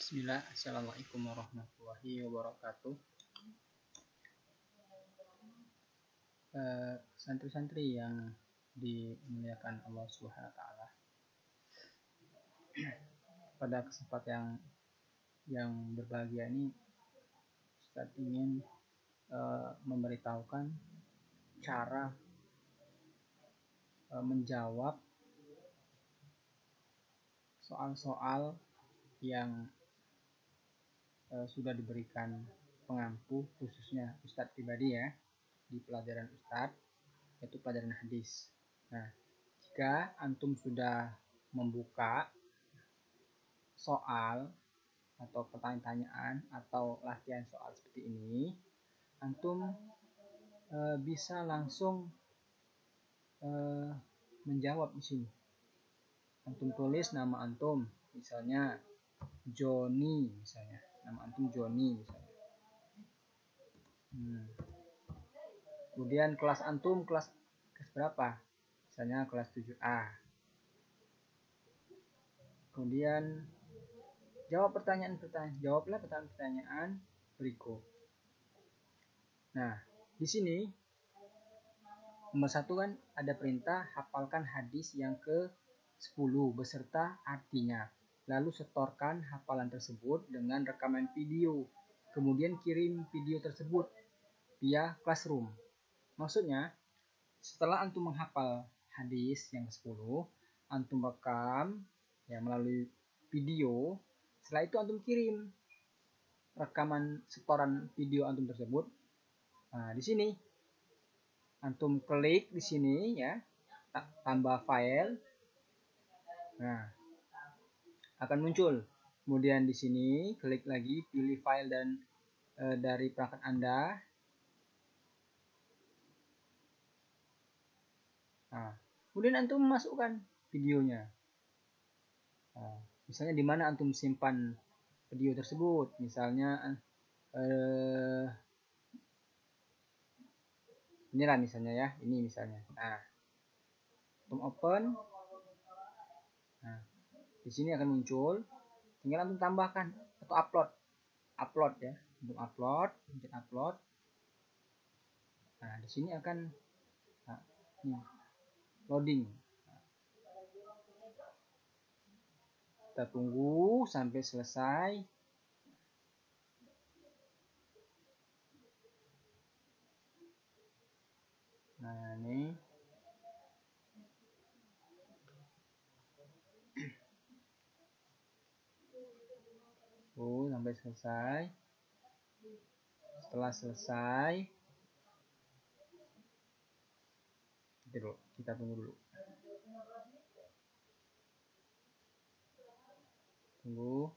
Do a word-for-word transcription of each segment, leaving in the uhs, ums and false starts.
Bismillah, Assalamualaikum warahmatullahi wabarakatuh. Eh, Santri-santri yang dimuliakan Allah Subhanahu wa Ta'ala, pada kesempatan yang yang berbahagia ini, Ustaz ingin eh, memberitahukan cara eh, menjawab soal-soal yang uh, sudah diberikan pengampu, khususnya Ustadz pribadi ya, di pelajaran Ustadz, yaitu pelajaran hadis. Nah, jika antum sudah membuka soal atau pertanyaan atau latihan soal seperti ini, antum uh, bisa langsung uh, menjawab di sini. Antum tulis nama antum, misalnya Joni, misalnya nama antum Joni misalnya. Hmm. Kemudian kelas antum kelas kelas berapa? Misalnya kelas tujuh A. Kemudian jawab pertanyaan-pertanyaan, jawablah pertanyaan-pertanyaan berikut. Nah, di sini nomor satu kan ada perintah hafalkan hadis yang ke sepuluh beserta artinya. Lalu setorkan hafalan tersebut dengan rekaman video. Kemudian kirim video tersebut via Classroom. Maksudnya, setelah antum menghafal hadis yang ke sepuluh, antum rekam ya melalui video. Setelah itu antum kirim rekaman setoran video antum tersebut. Nah, di sini antum klik di sini ya, tambah file. Nah, akan muncul. Kemudian di sini klik lagi, pilih file dan e, dari perangkat Anda. Nah, kemudian antum masukkan videonya. Nah, misalnya di mana antum simpan video tersebut, misalnya eh, inilah misalnya ya, ini misalnya. Nah, antum open. Nah, di sini akan muncul, tinggal antum tambahkan atau upload, upload ya, untuk upload, pencet upload. Nah, di sini akan nah, ini, loading. Kita tunggu sampai selesai. Nah, ini oh, sampai selesai. Setelah selesai, kita, kita tunggu dulu. Tunggu.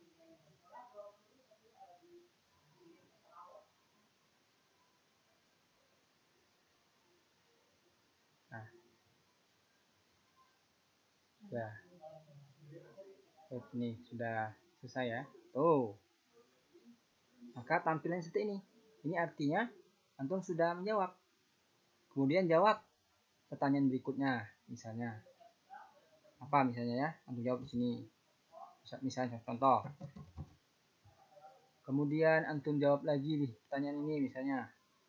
Nah, sudah. Oh, ini sudah selesai ya. Oh, maka tampilan seperti ini. Ini artinya antum sudah menjawab. Kemudian jawab pertanyaan berikutnya, misalnya apa misalnya ya, antum jawab di sini. Misalnya contoh. Kemudian antum jawab lagi nih pertanyaan ini misalnya.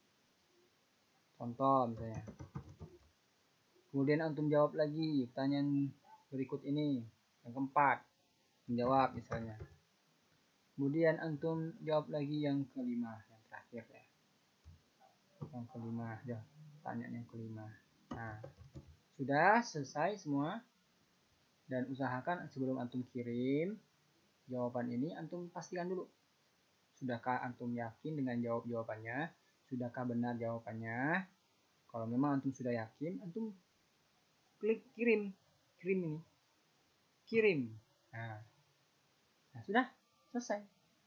Contoh misalnya. Kemudian antum jawab lagi pertanyaan berikut ini, yang keempat. Menjawab misalnya. Kemudian antum jawab lagi yang kelima, yang terakhir ya. Yang kelima, ya, pertanyaan yang kelima. Nah, sudah selesai semua. Dan usahakan sebelum antum kirim jawaban ini, antum pastikan dulu. Sudahkah antum yakin dengan jawab jawabannya? Sudahkah benar jawabannya? Kalau memang antum sudah yakin, antum klik kirim. Kirim ini. Kirim. Nah, nah sudah selesai.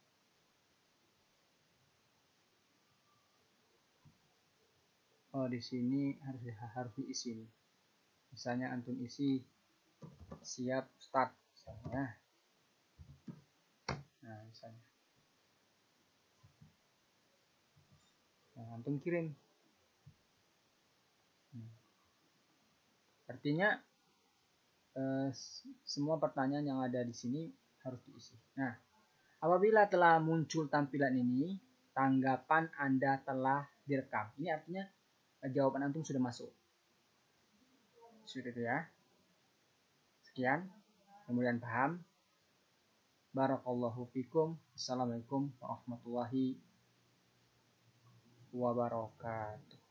Oh, di sini harus harus diisi nih. Misalnya antum isi siap start misalnya. Nah, misalnya. Nah, antum kirim. Hmm. Artinya eh, semua pertanyaan yang ada di sini harus diisi. Nah, Apabila telah muncul tampilan ini, tanggapan Anda telah direkam. Ini artinya jawaban antum sudah masuk. Sudah itu ya. Sekian. Kemudian paham. Barakallahu fikum. Assalamualaikum warahmatullahi wabarakatuh.